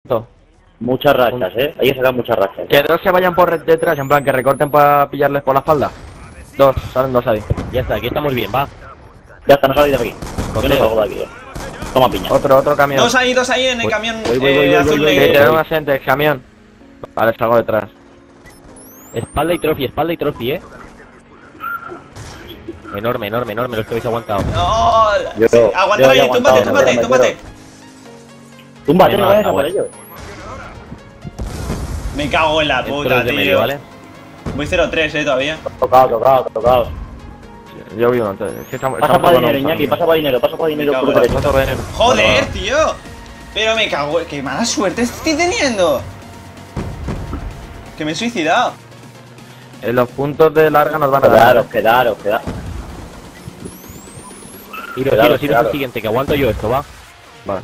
Muchas rachas, hay que sacar muchas rachas. Que dos se vayan por detrás, en plan que recorten para pillarles por la espalda. Dos, salen dos ahí. Ya está, aquí estamos bien, va. Ya está, no salís de aquí. Yo no salgo de aquí, Toma piña. Otro camión. Dos ahí en el camión azul Que negro. tenemos gente, camión. Vale, salgo detrás. Espalda y trophy, Enorme, los que habéis aguantado. No, Yo- sí, aguántala yo ahí, he túmbate. aguantado, Túmbate, no vayas a por ellos. Me cago en la puta, de tío. medio, ¿vale? Voy 0-3, todavía. Tocado. Yo vi uno antes. Es que estamos Pasa para dinero, con un Iñaki, pasa para dinero Me cago por en derecha. camión. Joder, tío. Pero me cago, qué mala suerte estoy teniendo. Que me he suicidado. En los puntos de larga nos van a dar. Quedaros. Tiro al siguiente, que aguanto yo esto, va. Vale.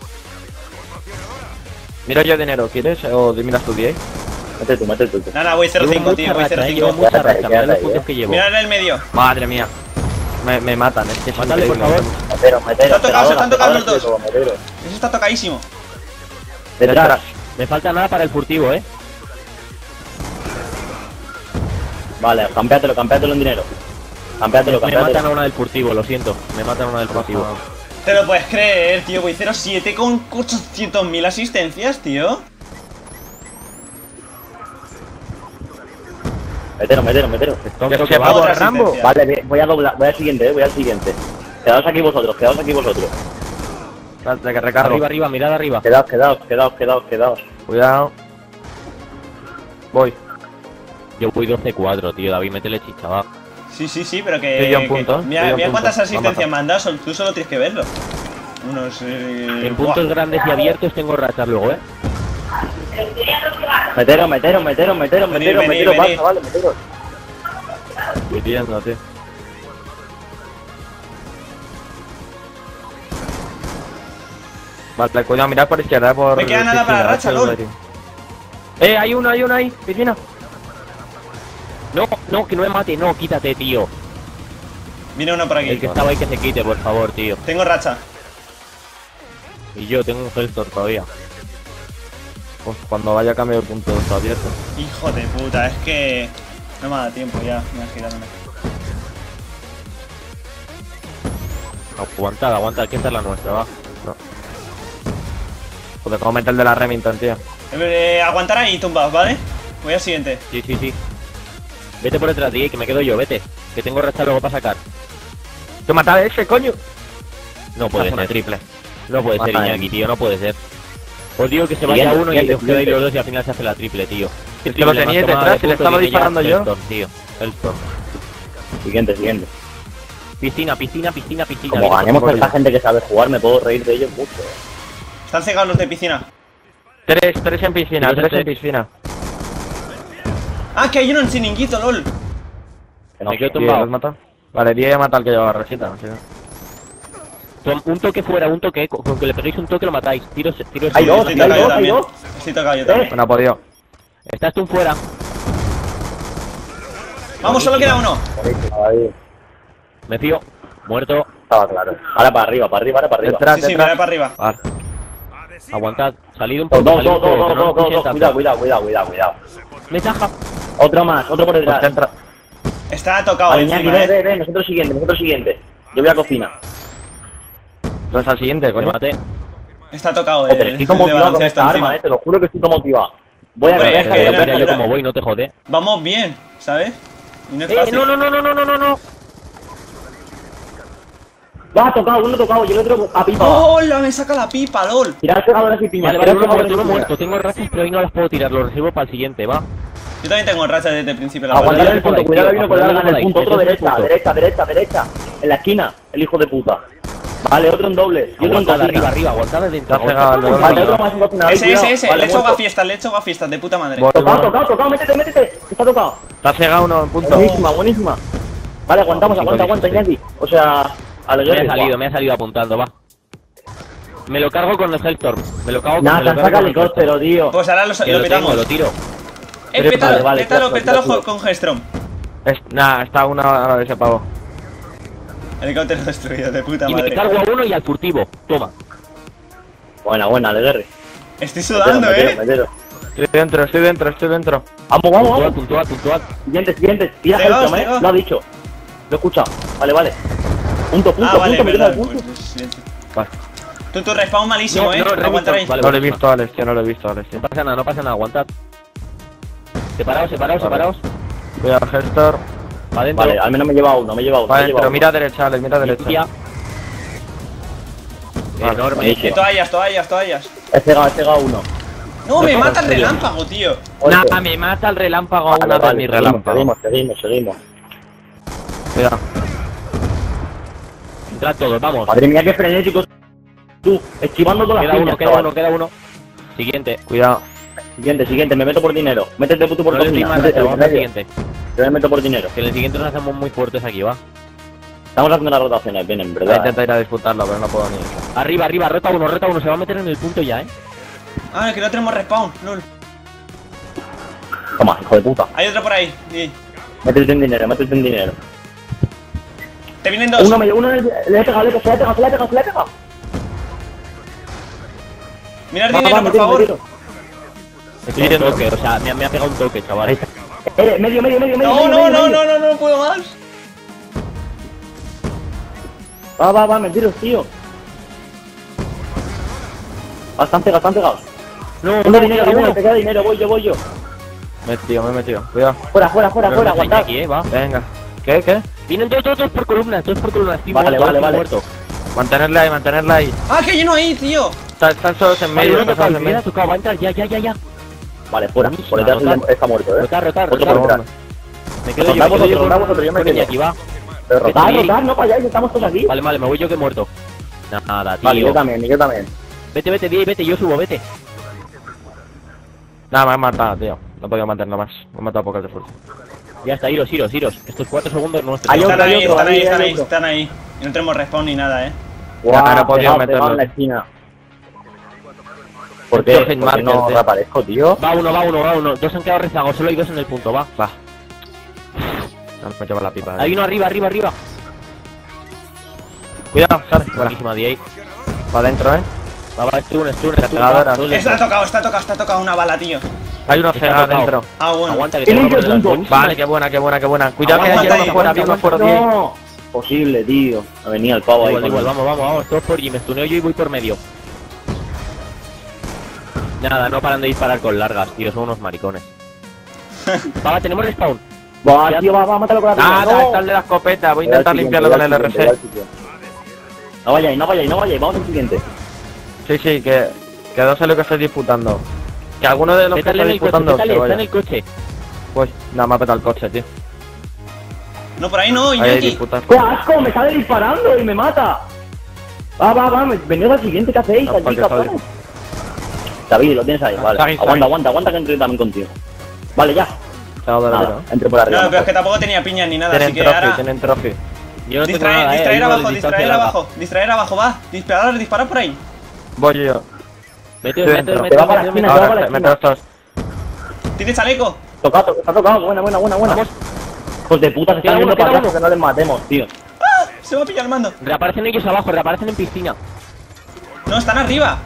Mira yo dinero, ¿quieres? O miras tu 10. Mete tú. Nada, voy 0-5, tío, voy Llevo 0-5. mucha racha, mira los ahí, puntos que llevo. Mira en el medio. Madre mía. Me matan, es que es Mátale, por increíble. favor. Metero. Se están tocando los dos. Eso está tocadísimo. Detrás. Me falta nada para el furtivo, Vale, campeátelo en dinero. Me matan a una del furtivo, lo siento. Me matan a una del furtivo. Te lo puedes creer, tío. Voy 0-7 con 800.000 asistencias, tío. Metero. Que se va Otra por Rambo. asistencia. Vale, voy a doblar, voy al siguiente. Quedaos aquí vosotros. Espérate, que recargo. Arriba, mirad arriba. Quedaos. Cuidado. Voy. Yo voy 12-4, tío. David, métele chicha, va. Sí, pero que... Estoy yo en punto, Mira cuántas Vamos asistencias a- me han dado, tú solo tienes que verlo. Unos... En puntos grandes y abiertos tengo rachas luego, Metero. Venid. Pasa, vale, metero. Estoy tirando, tío. Vale, cuidado, mirad por izquierda, por... Me queda nada para la racha, lol. Hay uno ahí, piscina. No, que no me mate, no, quítate, tío. Viene uno por El aquí. que estaba ahí que se quite, por favor, tío. Tengo racha. Y yo tengo un Hellstorm todavía. Pues cuando vaya a cambiar el punto está abierto. Hijo de puta, es que... No me da tiempo ya, me ha girado. Aguanta, que esta es la nuestra, va. No. Joder, cómo meter el de la Remington, tío. Aguantar ahí, tumbados, ¿vale? Voy al siguiente. Sí. Vete por detrás, DJ, que me quedo yo, vete. Que tengo racha luego para sacar. ¡Tú matas a ese, coño! No puede Hace una ser. triple. No puede ser, Mata a Iñaki, tío, no puede ser. Os digo que se vaya Siguiente, uno y siguiente, os quedáis siguiente. los dos y al final se hace la triple, tío. Es que lo teníais detrás y le estaba disparando yo. Hellstorm, tío. Hellstorm. Siguiente. Piscina. Como ganemos con esta gente que sabe jugar, me puedo reír de ellos mucho. Están cegados los de piscina. Tres en piscina, Sí, tres sí. en piscina. Ah, que hay uno en chiringuito, lol. Que no. Me quedo ¿Quién tumbado. los mata? Vale, Díaz mata al que lleva recita. ¿Sí? Un toque fuera, un toque. Con que le peguéis un toque lo matáis. Tiro Hay dos, Estoy tocado yo hay también. dos. Estoy tocado yo también. Bueno, ha podido. Estás tú fuera. Vamos, solo queda uno. Ahí. Me fío. Muerto. Estaba claro. Ahora para arriba. Detrás, Sí, mira detrás. para arriba. Vale. Aguantad. Salid un Dos. poco. salid un poco, que no nos pushen tanto. Cuidado. Me taja. Otro por Pues detrás. entra. Está tocado Vale, Iñaki, encima, ve, nosotros siguiente. Yo voy a cocina. Entonces al siguiente, Me coño. maté. Está tocado Joder, estoy como motivado con baloncesto esta encima. arma, te lo juro que estoy como motivado. Voy a Hombre, ver, es que déjalo, era- Mira yo como voy, no te jode. Vamos bien, ¿sabes? Y no es fácil. No. Va, uno tocado y el otro a pipa. ¡Hola! Me saca la pipa, lol. Tirar pegadoras y piñas. Vale, tirar pegadoras y uno piñas. muerto. Tengo rachas, pero hoy no las puedo tirar. Lo reservo para el siguiente, va. Yo también tengo racha desde el principio. La Aguantar verdad. el punto, Tío, cuidado que vino con larga en el aguantadlo punto, otro por ahí, derecha. En la esquina, el hijo de puta. Vale, otro en doble. Y otro en Aguantad cocina. arriba, aguantad dentro. Te has pegado al de Vale, otro más en cocina. ahí, Ese. cuidado. Le Vale, he hecho muerto. gafiestas, de puta madre. Voy. Tocado, métete. Está tocado. Te has cegado uno en punto. Buenísima. Vale, aguanta, Iñaki. O sea, al guerrero. Me ha salido apuntando, va. Me lo cargo con el Hellstorm. Me lo cago con Nada, el te saca el helicóptero, tío. Pues ahora lo Que lo tengo, petamos. lo tiro. Vale, Pétalo claro. con G-Strom. Nah, está una hora de ese pavo. Helicóptero destruido, de puta Y me madre. cargo a uno y al furtivo. Toma. Buena, de guerra. Estoy sudando, Metero. Estoy dentro. Vamos, vamos, Puntual, vamos. puntual. Siguiente. Tira Pegaos, Hellstrom, pegaos. Lo ha dicho. Lo he escuchado. Vale. Punto, Ah, vale, me queda el verdad. punto. Pues, Vale. tu respawn malísimo, No, no aguantaréis. vale. No lo he visto, Alex, tío, no lo he visto, Alex, tío. No pasa nada, aguantad. Separaos. Cuidado, Hellstorm. Va adentro. Vale, al menos me lleva uno. Va dentro, mira derecha, Alex, mira derecha. Limpia. Vale, Enorme. buenísimo. Toallas. He cegado uno. No, me No, mata el en serio. relámpago, tío. Nada, me mata el relámpago a una de mis relámpagos. Seguimos. Cuidado. Entrad todos, vamos. Madre mía, qué frenético. Tú, esquivando todas las piñas, chaval. Queda uno. Siguiente. Cuidado. Siguiente, me meto por dinero. Métete tú por No le cocina. más Métete, vamos al siguiente. Yo me meto por dinero. Que en el siguiente nos hacemos muy fuertes aquí, va. Estamos haciendo las rotaciones, bien, en Voy a verdad. intentar ir a disputarlo, pero no puedo ni. Arriba, reta uno, se va a meter en el punto ya, Ah, que no tenemos respawn, lol. Toma, hijo de puta. Hay otro por ahí. Sí. Métete en dinero. Te vienen dos. Uno le he pegado, se le ha pegado. Mirad Va, dinero, por metero, favor. metero. Estoy en toque, o sea, me ha pegado un toque, chaval. Ahí está. Medio. No puedo más. Va, mentiros, tío. Están pegados. No, Uno dinero, te queda dinero, voy yo. Me he metido. Cuidado. Fuera, No, aguantad. aquí, va. Venga. ¿Qué? Vienen dos por columna, Estoy Vale, muerto. Mantenerla ahí. Ah, que lleno ahí, tío. Están solos en medio, están solos en medio. Tocado, va a entrar, ya. Vale, fuera. Por detrás está muerto, Rotar. Otro por detrás. Me quedo yo Rotad vosotros, yo me con quedo. Iñaki, va. Pero Vete, rotar, no vayáis, estamos todos aquí. Vale, me voy yo que he muerto. Nada, tío. Vale, yo también. Vete, yo subo, vete. Nada, me han matado, tío. No podía mantenerlo más. Me han matado pocas de fuerza. Ya está, iros. Estos 4 segundos nuestros. Hay otro, Están ahí. Y no tenemos respawn ni nada, Ya, no he podido pegado meterlo. en la esquina. ¿Por Tío, qué? sin Porque no marker, tío. reaparezco, tío. Va uno. Dos han quedado rezagados, solo hay dos en el punto, va. No, me lleva la pipa. Hay uno arriba. Cuidado, sale. Fuera. Buenísima, de ahí. Va adentro, Va, stun. pegadora. Está tocado una bala, tío. Hay uno cegado tocado. adentro. Ah, bueno. Aguanta que Tiene tengo que que poner punto. las Vale, qué buena. Cuidado que Aguanta hay ahí, uno fuera, bien. No, posible, tío. Me venía el pavo ahí. Igual, vamos, todos por G, me stuneo yo y voy por medio. Nada, no paran de disparar con largas, tío, son unos maricones. Va, tenemos respawn. Va, tío, va, mátalo con la pipa. Nada, está el de la escopeta. Voy a intentar limpiarlo con el RC. No vayáis, vamos al siguiente. Sí, que dos es lo que estoy disputando. Que alguno de los que Pétale está en el coche, disputando se está en vaya. el coche. Pues nada, me ha petado el coche, tío. No, por ahí no, Ahí hay Iñaki. disputas. ¡Qué asco! ¡Me sale disparando y me mata! Va, venid al siguiente, ¿qué hacéis? No, Allí, porque cabrones. David, lo tienes ahí, vale. Sagi. Aguanta que entre también contigo. Vale, ya. Chao, de la Nada, vida. entre por arriba. No, pero es mejor. que tampoco tenía piñas ni nada, así Tienen que trophy, ahora. tienen trophy. Yo no tengo nada, Distraer hay uno de abajo, distancia distraer larga. abajo. Distraer abajo, va. Dispara por ahí. Voy yo. Mete, Te va para la esquina, te va para la Ahora, meto esquina. estos. ¿Tienes chaleco? Está tocado, buena. Vamos. Hijos de puta, se Queda están uno, yendo para queda atrás que no les matemos, tío. Se va a pillar el mando. Reaparecen ellos abajo, reaparecen en piscina. No, están arriba.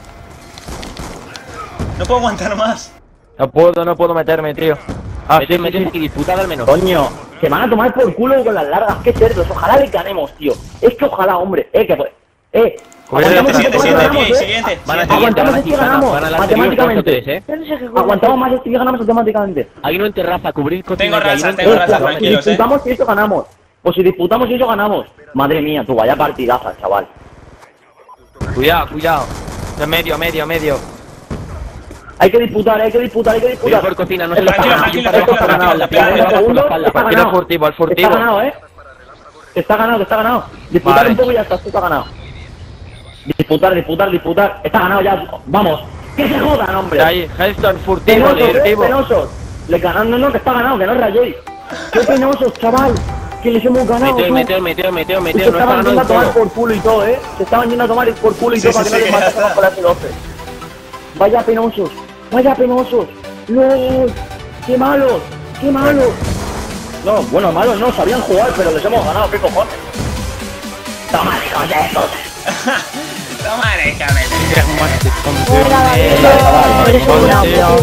No puedo aguantar más. No puedo meterme, tío. Mete y disputad al menos. Coño, se van a tomar por culo con las largas, qué cerdos. Ojalá le ganemos, tío. Es que ojalá, hombre. Siguiente, Aguantamos siguiente. Van a Aguantamos siguiente, este ganamos, van a la matemáticamente. Aguantamos más este y ganamos automáticamente. Hay uno en terraza, cubrir cocina. Tengo que hay raza, uno en tengo terraza. raza, Si tranquilos, disputamos y eso ganamos. Pues si disputamos y eso ganamos. Madre mía, tú vaya partidaza, chaval. Cuidado. De medio. Hay que disputar. Cuidado por cocina, no se lo Tranquilo, la Quiero el furtivo. Está ganado, Está ganado. Disputar Vale. un poco y ya está ganado. Disputar. Está ganado ya. Vamos. Que se jodan, hombre. Ahí, Hellstone, furtivo. Penosos. Le ganan, no, que está ganado, que no rayéis. Qué penosos, chaval. Que les hemos ganado. Meteo, Se no está estaban yendo ganando a tomar todo. por culo y todo, Se estaban yendo a tomar por culo y Sí, todo sí, para que sí, no les ya matemos está. con la F12. Vaya penosos. ¡No! ¡Qué malos! No, bueno, malos no, sabían jugar, pero les hemos ganado, ¿qué cojones? Toma, hijos de puta. Toma, déjame. Hola, David. Eres un gran tío.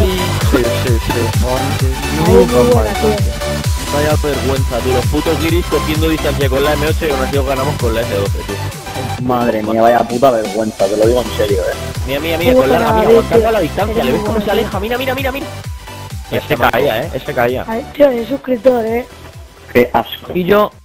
Muy buena, tío. Vaya vergüenza, tío. Los putos guiris cogiendo distancia con la M8 y aún así ganamos con la S12, tío. Madre mía, vaya puta vergüenza, te lo digo en serio, Mira, con larga, mira, aguantando a la distancia. ¿Le ves cómo se aleja? Mira. Ese caía, ese caía. Ay, tío, es suscriptor, Qué asco. Y yo